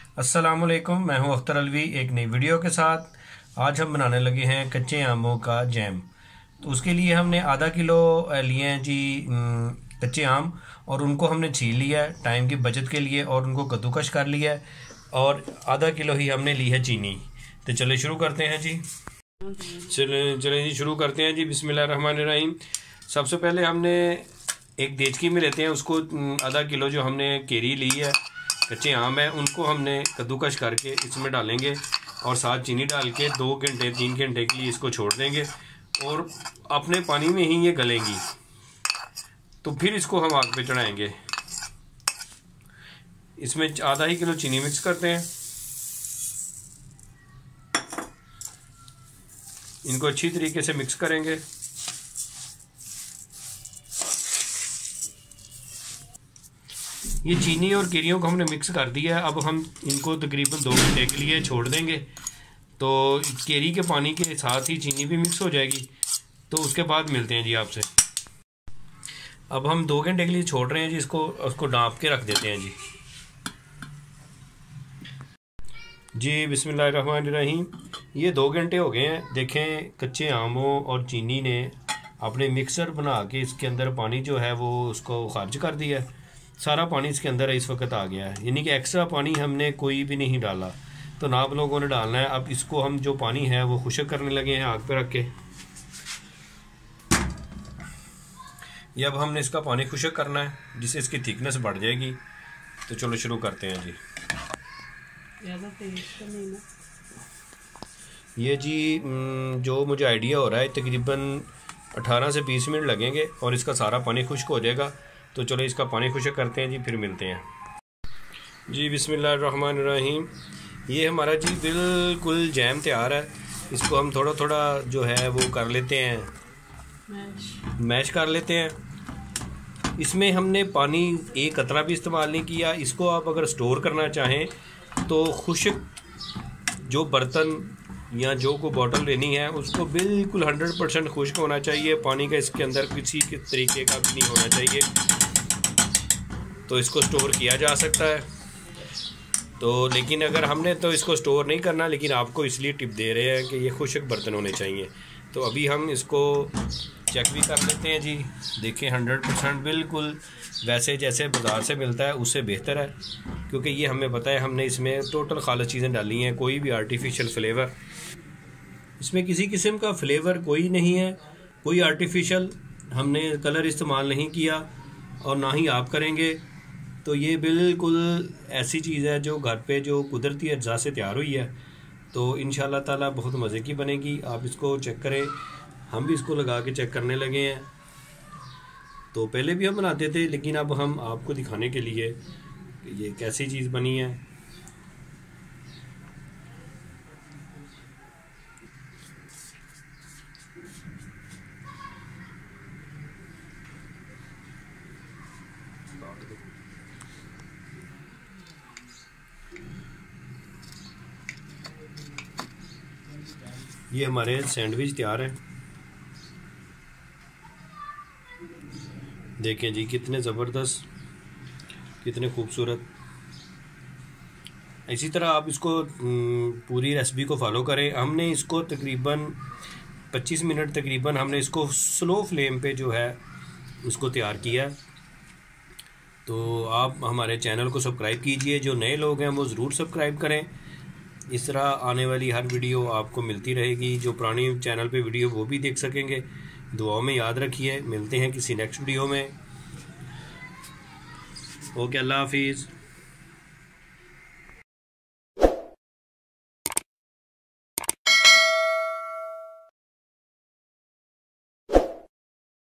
अस्सलामुअलैकुम, मैं हूं अख्तर अलवी एक नई वीडियो के साथ। आज हम बनाने लगे हैं कच्चे आमों का जैम। तो उसके लिए हमने आधा किलो लिए हैं जी कच्चे आम, और उनको हमने छील लिया है टाइम की बचत के लिए, और उनको कद्दूकश कर लिया है, और आधा किलो ही हमने ली है चीनी। तो चले शुरू करते हैं जी। चलें जी, शुरू करते हैं जी। बिस्मिल्लाहिर्रहमानिर्रहीम। सबसे पहले हमने एक देचकी में लेते हैं उसको, आधा किलो जो हमने केरी ली है, कच्चे आम है, उनको हमने कद्दूकश करके इसमें डालेंगे और साथ चीनी डाल के 2 घंटे 3 घंटे के लिए इसको छोड़ देंगे, और अपने पानी में ही ये गलेंगी। तो फिर इसको हम आग पे चढ़ाएंगे। इसमें आधा ही किलो चीनी मिक्स करते हैं। इनको अच्छी तरीके से मिक्स करेंगे। ये चीनी और केरियों को हमने मिक्स कर दिया है। अब हम इनको तकरीबन 2 घंटे के लिए छोड़ देंगे, तो केरी के पानी के साथ ही चीनी भी मिक्स हो जाएगी। तो उसके बाद मिलते हैं जी आपसे। अब हम 2 घंटे के लिए छोड़ रहे हैं जी, उसको ढाँप के रख देते हैं जी। बिस्मिल्लाहिर्रहमानिर्रहीम। ये 2 घंटे हो गए हैं। देखें, कच्चे आमों और चीनी ने अपने मिक्सर बना के इसके अंदर पानी जो है वो उसको खारिज कर दिया है। सारा पानी इसके अंदर इस वक्त आ गया है, यानी कि एक्स्ट्रा पानी हमने कोई भी नहीं डाला, तो ना आप लोगों ने डालना है। अब इसको हम जो पानी है वो खुश्क करने लगे हैं आग पे रख के। ये अब हमने इसका पानी खुश्क करना है, जिससे इसकी थिकनेस बढ़ जाएगी। तो चलो शुरू करते हैं जी। ये जी जो मुझे आइडिया हो रहा है, तकरीबन 18 से 20 मिनट लगेंगे और इसका सारा पानी खुश्क हो जाएगा। तो चलो इसका पानी खुश्क करते हैं जी, फिर मिलते हैं जी। बिस्मिल्लाहिर्रहमानिर्रहीम। ये हमारा जी बिल्कुल जैम तैयार है। इसको हम थोड़ा थोड़ा जो है वो कर लेते हैं, मैश कर लेते हैं। इसमें हमने पानी एक कतरा भी इस्तेमाल नहीं किया। इसको आप अगर स्टोर करना चाहें तो खुश्क जो बर्तन या जो को बॉटल लेनी है उसको बिल्कुल 100% खुश्क होना चाहिए। पानी का इसके अंदर किसी के तरीके का भी नहीं होना चाहिए, तो इसको स्टोर किया जा सकता है। तो लेकिन अगर हमने तो इसको स्टोर नहीं करना, लेकिन आपको इसलिए टिप दे रहे हैं कि ये खुश्क बर्तन होने चाहिए। तो अभी हम इसको चेक भी कर लेते हैं जी। देखिए 100% बिल्कुल वैसे जैसे बाज़ार से मिलता है उससे बेहतर है, क्योंकि ये हमें पता है हमने इसमें टोटल खालिस चीज़ें डाली हैं, कोई भी आर्टिफिशियल फ्लेवर इसमें किसी किस्म का फ्लेवर कोई नहीं है, कोई आर्टिफिशियल हमने कलर इस्तेमाल नहीं किया और ना ही आप करेंगे। तो ये बिल्कुल ऐसी चीज़ है जो घर पे जो कुदरती अज्जा से तैयार हुई है। तो इंशाल्लाह ताला बहुत मज़े की बनेगी। आप इसको चेक करें, हम भी इसको लगा के चेक करने लगे हैं। तो पहले भी हम बनाते थे, लेकिन अब हम आपको दिखाने के लिए कि ये कैसी चीज़ बनी है। ये हमारे सैंडविच तैयार है। देखें जी कितने ज़बरदस्त, कितने खूबसूरत। इसी तरह आप इसको पूरी रेसिपी को फॉलो करें। हमने इसको तकरीबन 25 मिनट तकरीबन हमने इसको स्लो फ्लेम पे जो है उसको तैयार किया। तो आप हमारे चैनल को सब्सक्राइब कीजिए, जो नए लोग हैं वो ज़रूर सब्सक्राइब करें। इस तरह आने वाली हर वीडियो आपको मिलती रहेगी। जो पुरानी चैनल पे वीडियो वो भी देख सकेंगे। दुआओं में याद रखिए। मिलते हैं किसी नेक्स्ट वीडियो में। ओके, अल्लाह हाफिज़।